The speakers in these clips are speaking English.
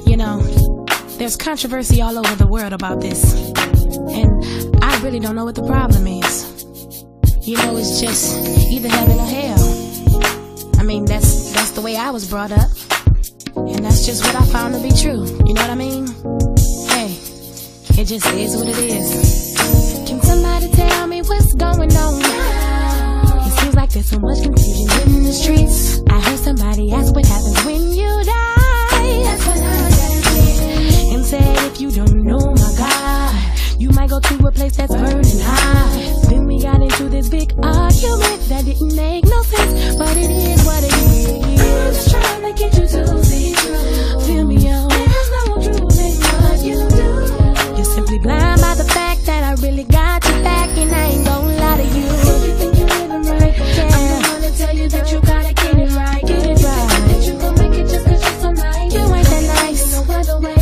You know, there's controversy all over the world about this, and I really don't know what the problem is. You know, it's just either heaven or hell. I mean, that's the way I was brought up, and that's just what I found to be true. You know what I mean? Hey, it just is what it is. Can somebody tell me what's going on? It seems like there's so much confusion in the streets. I heard somebody ask what happens when you die. That's what I said. And said if you don't know my God, you might go to a place that's burning hot. Then we got into this big argument that didn't make no sense, but it is what it is. I'm just trying to get you to see true. Feel me out. There's no truth in what you do. You're simply blind by the fact that I really got your back, and I ain't gonna lie to you. You think you're living right? Yeah. I'm the one to tell you that you gotta get it right. Get it right. That you gon' make it just 'cause you're so nice. You ain't that nice. No other way.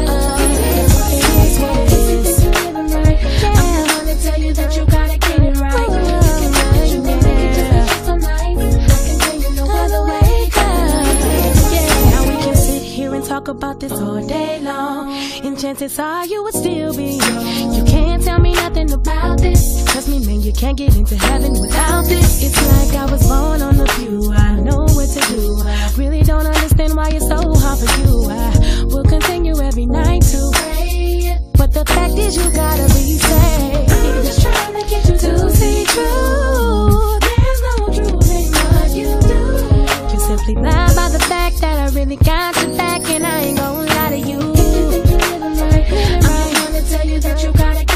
Talk about this all day long, and chances are you would still be wrong. You can't tell me nothing about this. Trust me, man, you can't get into heaven without this. It's like I was born on the pew. I know what to do. I really don't understand why it's so hard for you. I will continue every night to pray, but the fact is you gotta be saved. I'm just trying to get you to see truth. There's no truth in what you do. You're simply blind by the fact that I really got your back, and I ain't gonna lie to you. I'm gonna tell you that you gotta